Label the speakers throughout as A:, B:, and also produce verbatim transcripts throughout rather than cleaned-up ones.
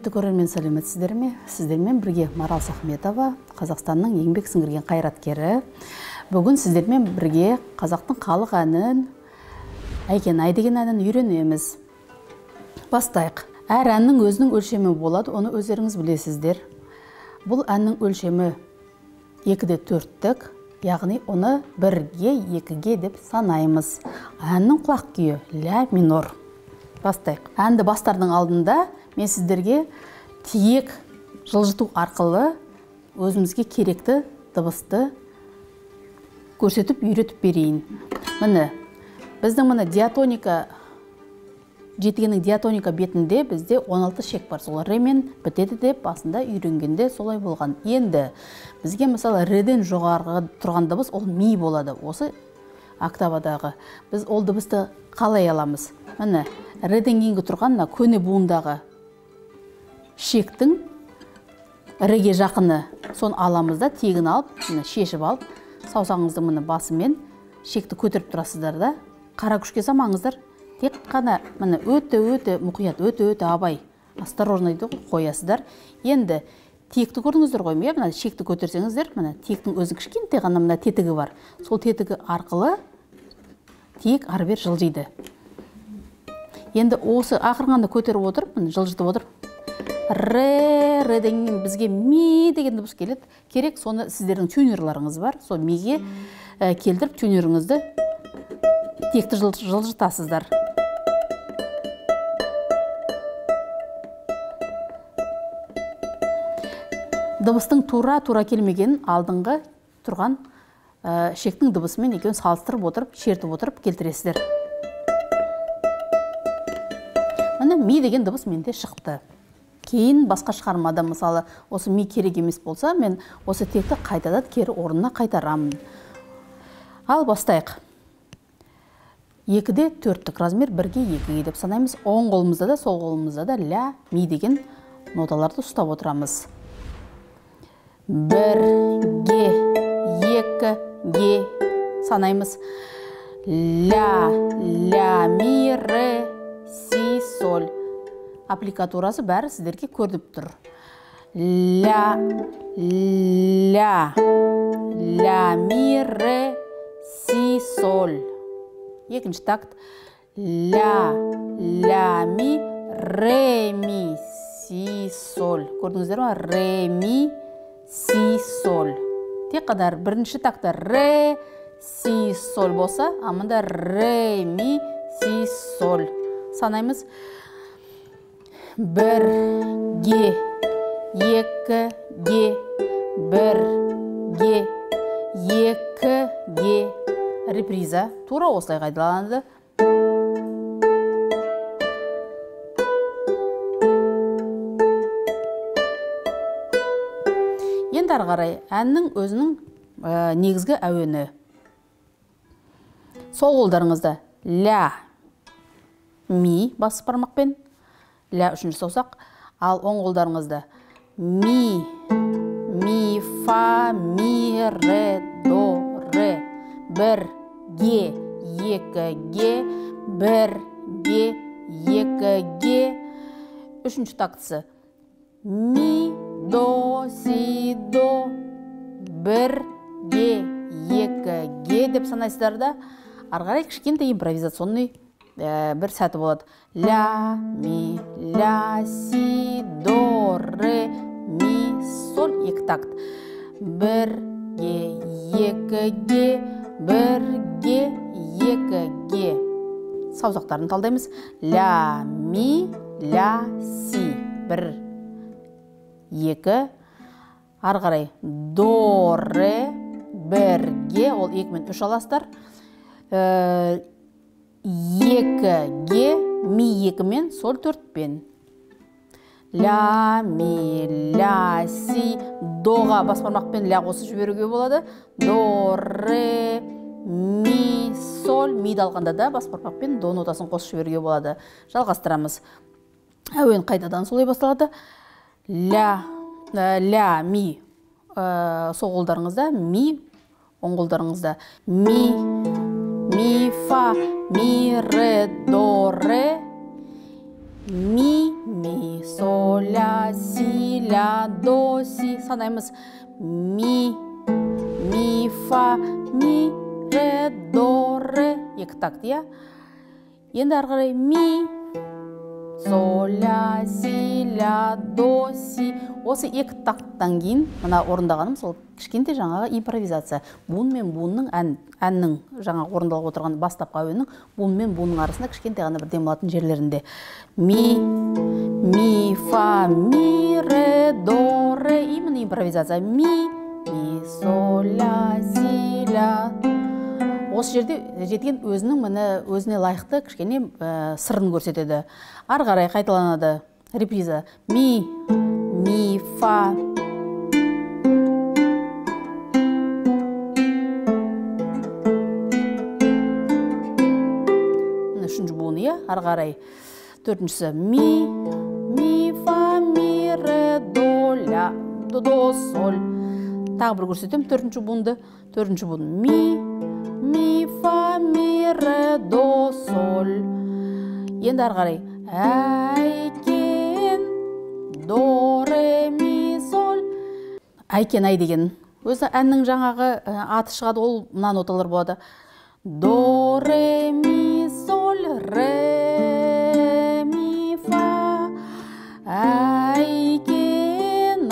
A: Құрметті көрермен, сәлеметсіздер ме? Сіздермен бірге Марал Сахметова, Қазақстанның еңбек сіңірген қайраткері. Бүгін сіздермен бірге қазақтың халық әнін, Әйкен ай деген әнін үйренеміз. Бастайық. Әр әннің өзінің өлшемі болады, оны өздеріңіз білесіздер. Бұл әннің өлшемі екіде төрттік, яғни оны бірге, екіге деп санаймыз. Әннің құлақ күйі ля минор. Бастайық. Әнді бастардың алдында мен сіздерге тиек жылжыту арқылы өзімізге керекті дыбысты көрсетіп үйретіп берейін. Міне, біздің міне диатоника, жетігенің диатоника бетінде бізде он алты шек бар. Сол ремен бітеді деп басында үйренгенде солай болған. Енді бізге мысалы реден жоғарғы тұрған дыбыс ол ми болады. Осы октавадағы. Біз ол дыбысты қалай аламыз? Міне, реден кейінгі тұрған көне буындағы шектің реге жақыны сон аламыз да, тегін алып, шешіп алып, саусағыңызды міне басымен шекті көтеріп тұрасыздар да, қара күшке самаңыздар. Тек қана міне өте-өте мұқият, өте-өте абай, осторожно қоясыздар. Енді текті көрдіңіздер ғой, міне шекті көтерсеңіздер, міне тектің өзі кішкентай ғана мына тетігі бар. Сол тетігі арқылы тек ары-бері жылжиды. Енді осы ақырғанда көтеріп отырып, міне жылжытып отырып, ре, реден бізге ми деген дыбыс келеді. Керек, соны сіздердің тюнерларыңыз бар. Сол миге келдіріп тюнеріңізді текті жылжытасыздар. Дыбыстың тура-тура келмеген алдыңғы тұрған шектің дыбысымен екеуін салыстырып отырып, шертіп отырып келтіресіздер. Міне ми деген дыбыс менде шықты. Кейін басқа шығармада, мысалы, осы ми керек емес болса, мен осы текті қайтадан кері орнына қайтарамын. Ал бастайық. Екіде төрттік размер, бірге екіге деп санаймыз. Оң қолымызда да, сол қолымызда да ля, ми деген ноталарды ұстап отырамыз. Бірге, екіге санаймыз. Ля, ля, ми, ре, си, соль. Аппликатурасы бәрі сіздерге көрдіп тұр. Ля, ля, ля, ми, ре, си, соль. Екінші такт. Ля, ля, ми, ре, ми, си, соль. Көрдіңіздер ма? Ре, ми, си, соль. Тек қадар бірінші такта ре, си, соль болса, амында ре, ми, си, соль. Санаймыз. Бірге, екіге, бірге, екіге. Реприза тура осылай қайталанады. Енді ары қарай әннің өзінің негізгі әуені. Сол қолдарыңызда ля, ми бас бармақпен, ля үшінші саусақ, ал оң қолдарыңызда ми, ми, фа, ми, ре, до, ре. Бірге, екіге, бірге, екіге. Үшінші тактысы. Ми, до, си, до, бірге, екіге деп санайсыздар да. Арғарай кішкентай импровизационный бір сәті болады. Ля, ми, ля, си, до, ре, ми, соль. Екі такт. Бірге, екіге, бірге, екіге. Саусақтарын талдаймыз. Ля, ми, ля, си. Бір, екі. Ары қарай. До, ре, бірге. Ол екі мен үш аластар. Екіге, ми екі мен, соль төртпен. Ля, ми, ля, си. Доға бас бармақпен ля қосып жіберуге болады. До, ре, ми, соль. Миді алғанда да бас бармақпен до нотасын қосып жіберуге болады. Жалғастырамыз. Әуен қайтадан солай басталады. Ля, ля, ми. Сол қолдарыңызда ми, оң қолдарыңызда ми, ми, фа, ми, ре, до, ре. ми, ми, соль, ля, си, ля, до, си. Санаймыз. Ми, ми, фа, ми, ре, до, ре. Екі такт, иә? Енді ары қарай ми, соль, ля, си, ля, до, си. Осы екі такттан кейін мына орындағаным сол кішкентай жаңағы импровизация. Буын мен буынның әннің жаңа орындалып отырған бастапқы әуеннің буын мен буынның арасында кішкентай ғана бір демалатын жерлерінде. Ми, ми, фа, ми, ре, до, ре. Именно импровизация. Ми, ми, соль, ля, си, ля. Осы жерде жеткен өзінің міне өзіне лайықты кішкене сырын көрсетеді. Ары қарай қайталанады. Реприза. Ми, ми, фа. Үшінші буын, иә? Ары қарай. Төртіншісі. Ми, ми, фа, ми, ре, до, ля, до, до, соль. Тағы бір көрсетем. Төртінші буынды. Төртінші буын. Ми, ми, фа, ми, ре, до, соль. Енді ары қарай. Әйкен, до, ре, ми, соль. Әйкен, ай деген. Өзі әннің жаңағы аты шығады, ол мына ноталар болады. До, ре, ми, соль, ре, ми, фа. Әйкен,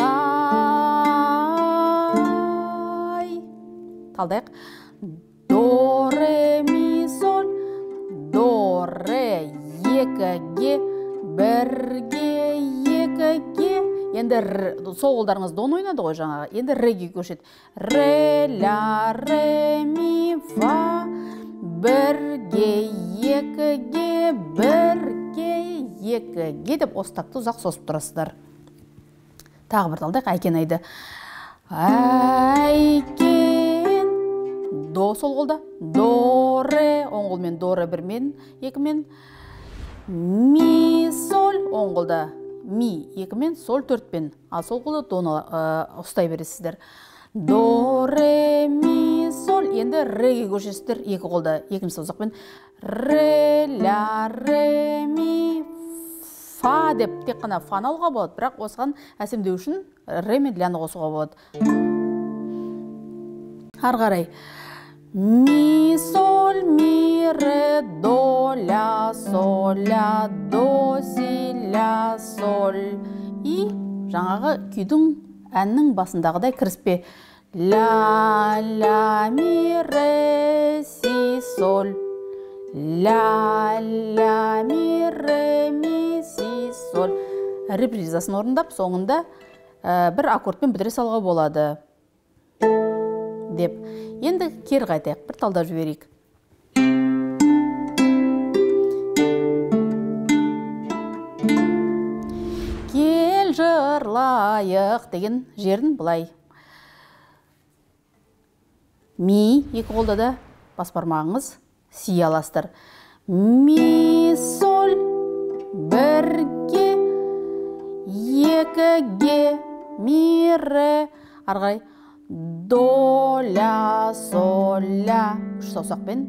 A: ай. Талдайық. До, ре, ми, соль, до, ре, екіге, бірге, екіге. Енді сол қолдарыңыз дон ойнады ғой жаңағы. Енді реге көшеді. Ре, ля, ре, ми, фа. Бірге, екіге, бірге, екіге деп осы такты ұзақ сосып тұрасыздар. Тағы бір талдайық әйкен айды. Әйкен. До сол қолда. До, ре. Оң қолмен до, ре бірмен, екімен. Ми, соль. Оң қолда. Ми, екімен, соль төртпен. Ал сол қолда доны ұстай бересіздер. До, ре, ми, соль. Енді реге көшесіздер екі қолда. Екінші саусақпен. Ре, ля, ре, ми, фа деп тек қана фаны алуға болады. Бірақ осыған әсемдеу үшін ре мен ляны қосуға болады. Ары қарай. Ми, соль, ми, ре, до, ля, соль, ля, до, си, ля, соль. И жаңағы күйдің әннің басындағыдай кіріспе. Ля, ля, ми, ре, си, соль. Ля, ля, ми, ре, ми, си, соль. Репризасын орындап, соңында бір аккордпен бітіре салуға болады. Деп. Енді кері қайтайық, бір талдап жіберейік. Кел жырлайық деген жерін былай. Ми, екі қолда да бас бармағыңыз си аласыздар. Ми, соль, бірге, екіге, ми, ре, ары қарай. До, ля, соль, ля. Үш саусақпен.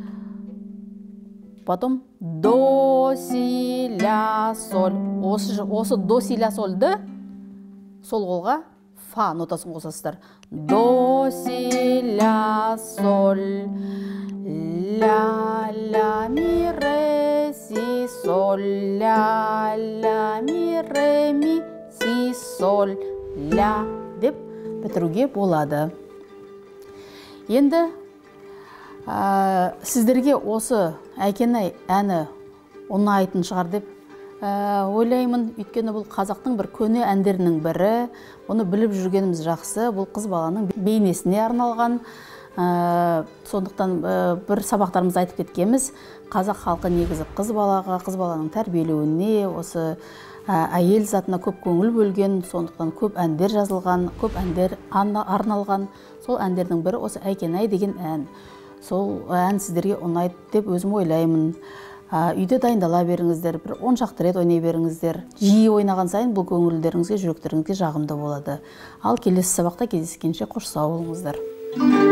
A: Потом до, си, ля, соль. Осы, осы до, си, ля, сольді сол қолға фа нотасын қосасыздар. До, си, ля, соль. Ля, ля, ми, ре, си, соль. Ля, ля, ми, ре, ми, си, соль. Ля деп бітіруге болады. Енді сіздерге осы әйкен-ай әні ұнайтын шығар деп ойлаймын. Өйткені бұл қазақтың бір көне әндерінің бірі. Оны біліп жүргеніміз жақсы. Бұл қыз баланың бейнесіне арналған. Сондықтан бір сабақтарымызда айтып кеткенбіз. Қазақ халқы негізі қыз балаға, қыз баланың тәрбиелеуіне, осы әйел затына көп көңіл бөлген, сондықтан көп әндер жазылған, көп әндер арналған. Сол әндердің бірі осы әйкен-ай деген ән. Сол ән сіздерге ұнайды деп өзім ойлаймын. Үйде дайындала беріңіздер, бір он шақты рет ойнай беріңіздер. Жиі ойнаған сайын бұл көңілдеріңізге, жүректеріңізге жағымды болады. Ал келесі сабақта кездескенше қош сау болыңыздар.